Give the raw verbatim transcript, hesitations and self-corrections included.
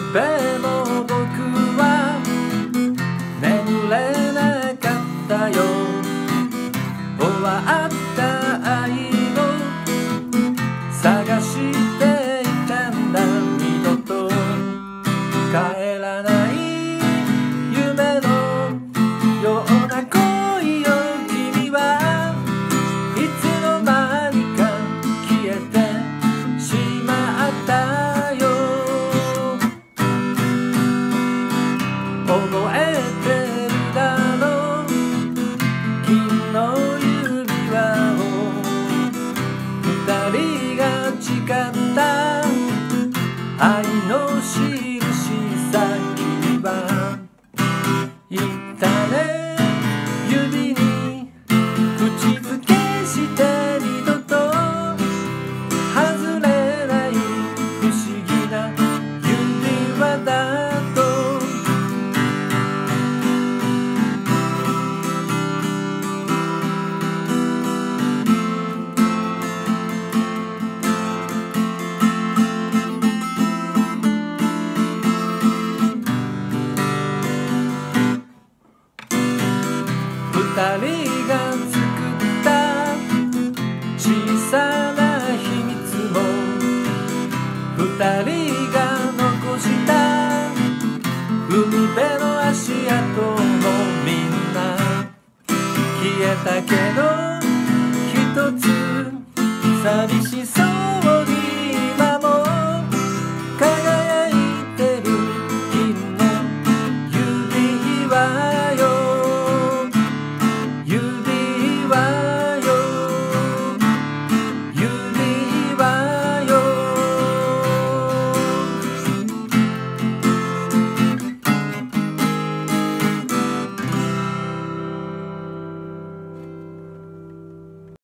でも僕は眠れなかったよ。終わった愛を探していたんだ。二度と帰らない夢のような恋よ。君はいつの間にか消えてしまったよ。覚えてるだろう、君の指輪を。二人が誓った愛の印さ。君は言ったね、指に口づけして二度と外れない不思議な指輪だと。二人が作った小さな秘密も二人が